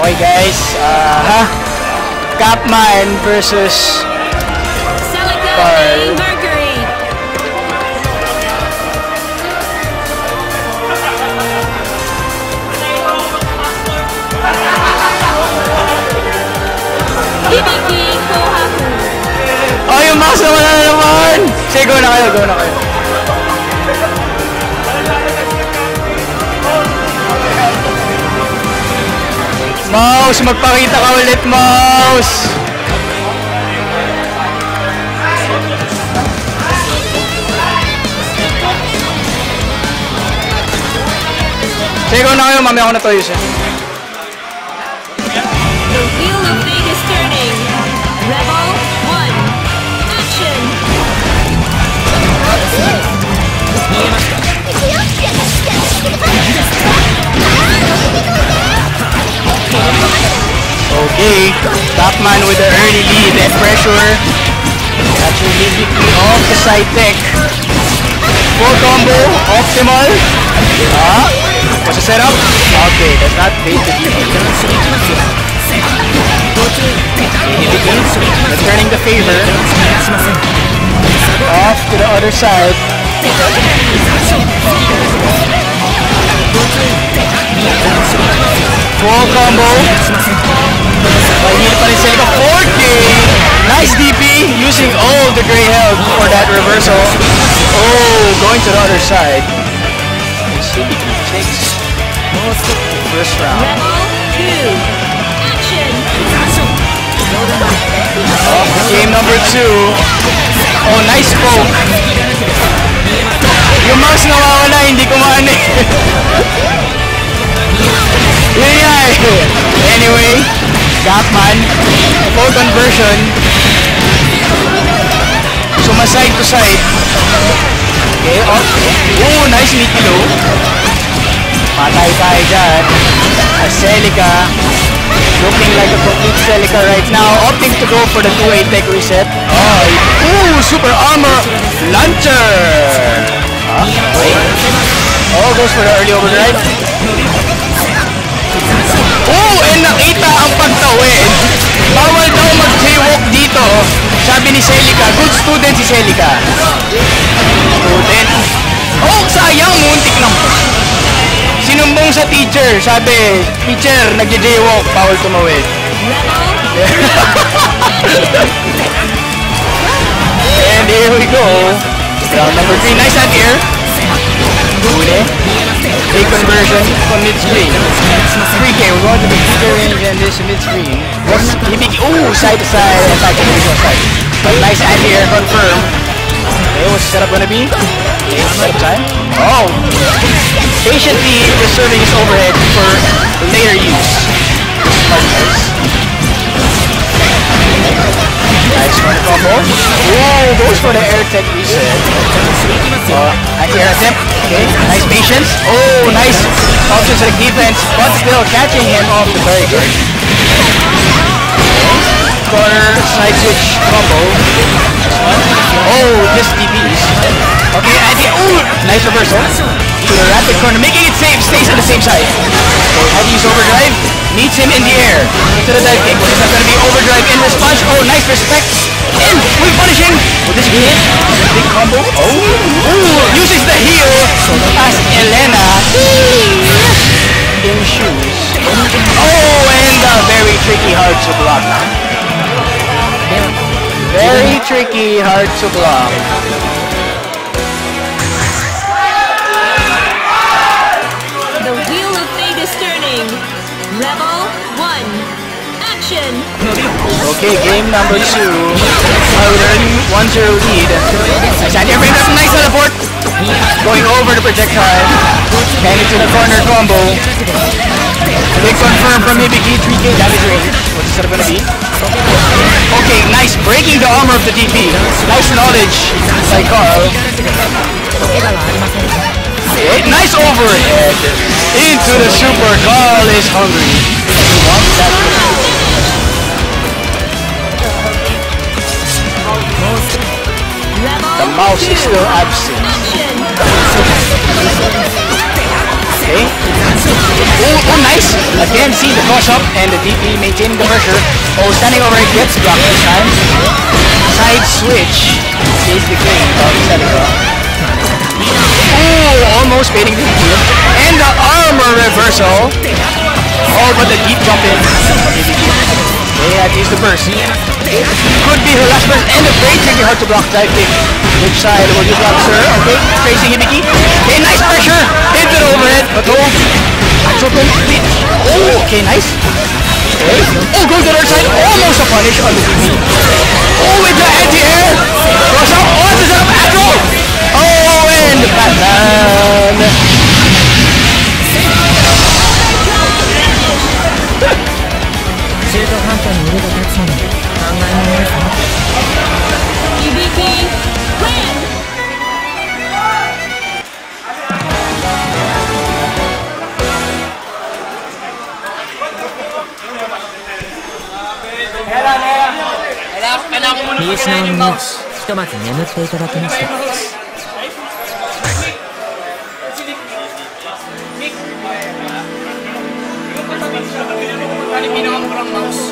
Okay guys, Capman versus Celica Carl. Mercury. Hibiki Kohaku. Oh, yung mouse naman na naman! Sige, go na kayo, go na kayo. Mouse, magpakita ka ulit, Mouse! Sige, go na kayo, mami ako na to yun. The wheel of fate is turning. Rebel 1. Action. Okay, Capman with the early lead and pressure. Catching immediately off the side tech. Full combo, optimal. What's the setup? Okay, that's not bait to be. Returning the favor. Off to the other side. Full combo. Hindi pa rin Celica 4K. Nice DP using all the gray health for that reversal. Oh, going to the other side. Celica takes the first round. Rebel 2. Action. Game number 2. Oh, nice poke. Yung mouse nawawala, hindi ko maano eh. Yun nga eh. Anyway, Capman, full conversion. Side to side. Okay, off. Oh, nice Mickey low. Patay tayo dyan. Celica looking like a complete Celica right now, opting to go for the 2A tech reset. Oh, ooh, super armor launcher. Wait. Oh, goes for the early overdrive. Oh, and nakita ang pagtawid. Bawal daw mag-jaywalk dito. Sabi ni Celica, good student si Celica. Student. Oh, sayang, muntik lang. Sinumbong sa teacher, sabi, teacher, nagja-jaywalk, bawal tumawid. And here we go. Round number 3, nice anti-air. Huli. Big conversion from mid-screen. 3K, we're going to the range and this mid-screen. Ooh, side to side, attack on side. But nice anti-air, confirm. Okay, what's the setup gonna be? Okay, setup time. Oh! Patiently reserving his overhead for later use. Nice for the combo. Whoa, goes for the air tech reset. Anti-air attempt. Okay, nice patience. Oh, nice options like defense, but still catching him off the barricade. Corner side switch combo. Oh, this DPs. Okay, ooh, nice reversal. To the rapid corner, making it safe, stays on the same side. Okay, heavy use overdrive, meets him in the air. To the dive kick, is that going to be overdrive in response? Oh, nice respect. In, with punishing. Will this be it? Big combo. Oh, ooh, uses the heel as Elena in shoes. Oh, and very tricky, hard to block. Very tricky, hard to block. The wheel of fate is turning. Rebel 1. Action. Okay, game number 2. Early 1-0 lead. Sandy brings up nice teleport. Going over the projectile. And into the corner combo. Big confirm from Hibiki, 3K damage range. What's this gonna be? Okay, nice breaking the armor of the DP. Nice knowledge by Carl. Okay, nice overhead into the super. Carl is hungry. He wants that. The mouse is still absent. Okay. Oh, nice. again see the cross up and the DP maintaining the pressure. Oh, standing over it gets blocked this time. Side switch is the king of Celica. Oh, almost baiting the DP. And the armor reversal. Oh, but the deep jump in. They had used the burst. Could be her last burst, and a very tricky hard to block dive kick. Which side will you block, sir? Okay, facing Hibiki. Okay, nice pressure into the overhead, but hold. Actual complete. Oh, okay, nice. Okay. Oh, goes to the other side. Almost a punish on the DP. Oh, with the anti-air. Cross up. Oh, it's a setup. Astro. Oh, and the Batman. Hibiki, win! 見失わぬにひとまず眠っていただきました。 Pinaka ko lang mouse.